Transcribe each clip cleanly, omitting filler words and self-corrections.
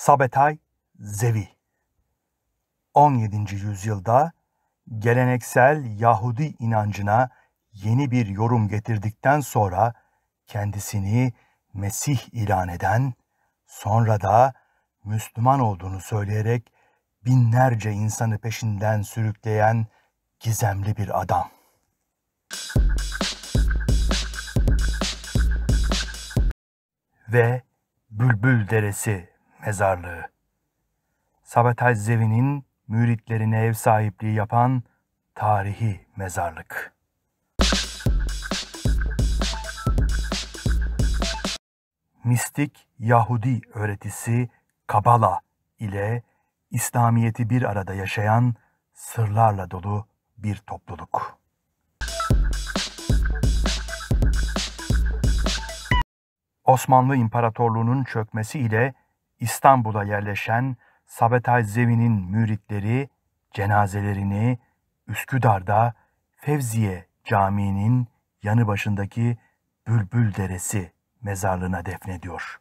Sabetay Zevi 17. yüzyılda geleneksel Yahudi inancına yeni bir yorum getirdikten sonra kendisini Mesih ilan eden, sonra da Müslüman olduğunu söyleyerek binlerce insanı peşinden sürükleyen gizemli bir adam. Ve Bülbül Deresi mezarlığı. Sabetay Zevi'nin müritlerine ev sahipliği yapan tarihi mezarlık. Mistik Yahudi öğretisi Kabala ile İslamiyet'i bir arada yaşayan sırlarla dolu bir topluluk. Osmanlı İmparatorluğu'nun çökmesi ile İstanbul'a yerleşen Sabetay Zevi'nin müritleri cenazelerini Üsküdar'da Fevziye Camii'nin yanı başındaki Bülbül Deresi mezarlığına defnediyor.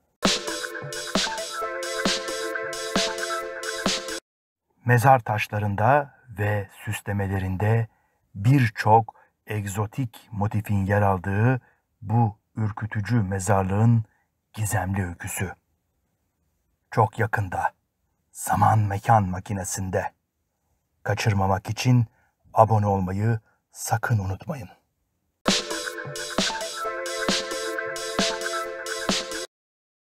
Mezar taşlarında ve süslemelerinde birçok egzotik motifin yer aldığı bu ürkütücü mezarlığın gizemli öyküsü. Çok yakında, zaman mekan makinesinde. Kaçırmamak için abone olmayı sakın unutmayın.